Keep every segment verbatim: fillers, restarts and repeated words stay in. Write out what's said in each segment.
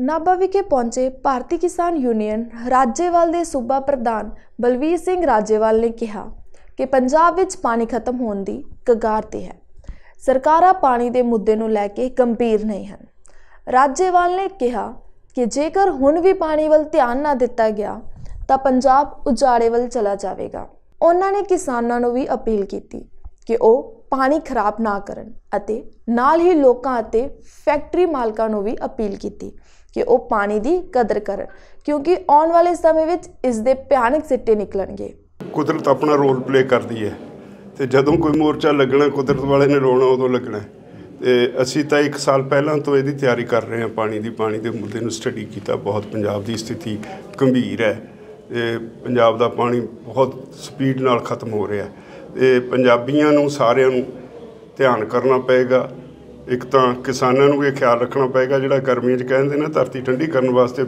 नाभा विखे पहुंचे भारतीय किसान यूनियन राजेवाल के सूबा प्रधान बलवीर सिंह राजेवाल ने कहा कि पंजाब विच पानी खत्म होने की कगार ते है। सरकारां पानी के मुद्दे नूं लैके गंभीर नहीं हैं। राजेवाल ने कहा कि जेकर हुण भी पानी वल ध्यान ना दिता गया तो पंजाब उजाड़े वल चला जाएगा। उन्होंने किसानों नूं भी अपील की कि वो पानी खराब ना करन अते नाल ही लोकां अते फैक्टरी मालकां नूं भी अपील की कि वो पानी की कदर करन, क्योंकि आने वाले समय में इसके भयानक सिट्टे निकलणगे। कुदरत अपना रोल प्ले करती है तो जदों कोई मोर्चा लगना कुदरत वाले ने रोना उदों लगना। तो असी तो एक साल पहलों तो ये तैयारी कर रहे हैं पानी की पानी के मुद्दे नूं स्टडी किया। बहुत पंजाब की स्थिति गंभीर है। पंजाब का पानी बहुत स्पीड नाल खत्म हो रहा है। तो पंजाबियों नूं सारिਆਂ नूं ध्यान करना पेगा। एक तो किसानों को यह ख्याल रखना पेगा जिहड़ा गर्मियों च कहते ना धरती ठंडी करने वास्ते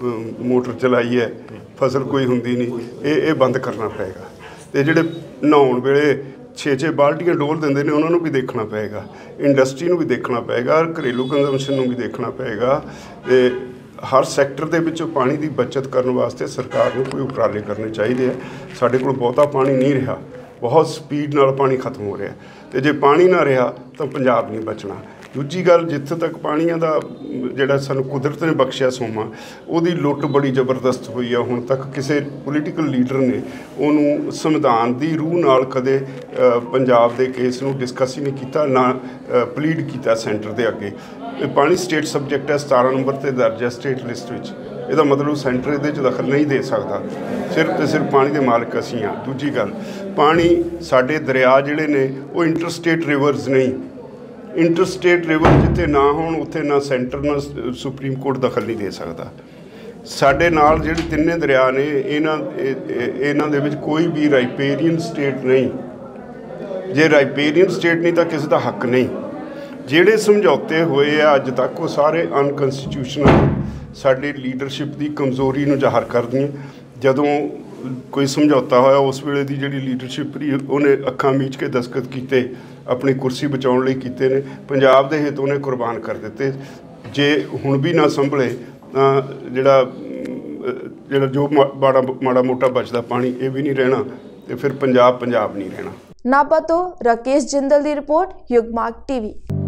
मोटर चलाई है फसल कोई हुंदी नहीं, ये ये बंद करना पेगा। तो जिहड़े नहाउण वेले छे छे बाल्टियां डोल देंदे ने उन्होंने भी देखना पेगा, इंडस्ट्री नूं भी देखना पेगा, घरेलू कंजम्पशन नूं भी देखना पेगा। ते हर सैक्टर दे विचों पानी की बचत करने वास्ते सरकार नूं कोई उपराले करने चाहिए है। साडे कोल बहुता पानी नहीं रहा, बहुत स्पीड नाल पानी खत्म हो रहा। तो जे पानी ना रहा तो पंजाब नहीं बचना। दूजी गल जिथे तक पानियां दा जिहड़ा सानूं कुदरत ने बख्शिया सोमा उहदी लुੱਟ बड़ी जबरदस्त हुई है। हुण तक किसी पोलीटिकल लीडर ने उहनूं संविधान की रूह नाल कदे पंजाब के केस नूं डिस्कस ही नहीं किया, ना प्लीड किया सेंटर के अगे। पानी स्टेट सबजैक्ट है, सतारा नंबर पर दर्ज है स्टेट लिस्ट विच। ਇਹਦਾ मतलब सेंटर ये दखल नहीं दे सकता, सिर्फ तो सिर्फ पानी के मालिक असी हाँ। दूजी गल पानी साडे दरिया जिहड़े ने वो इंटरस्टेट रिवर्स नहीं। इंटरस्टेट रिवर जिथे ना होण उत्थे ना सेंटर ना सुप्रीम कोर्ट दखल नहीं दे सकता। साडे नाल जिहड़े तिन्ने दरिया ने इन्हां इन्हां दे विच कोई भी राइपेरियन स्टेट नहीं। जे राइपेरियन स्टेट नहीं तो किसी का हक नहीं। जिहड़े समझौते होए आ अज तक वो सारे अनकंस्टिट्यूशनल साडी लीडरशिप की कमज़ोरी नूं ज़ाहिर करदियां। जदों कोई समझौता होया उस वेले दी जिहड़ी लीडरशिप रही उन्हें अखां मीच के दस्तखत कीते, अपनी कुर्सी बचाउण लई कीते ने, पंजाब दे हित उन्हें कुर्बान कर दिते। जे हुण भी ना संभले जिहड़ा जिहड़ा जो माड़ा माड़ा मोटा बचदा पानी ये भी नहीं रहना, तो फिर पंजाब पंजाब नहीं रहना। नाभा तो राकेश जिंदल की रिपोर्ट, युगमार्ग टीवी।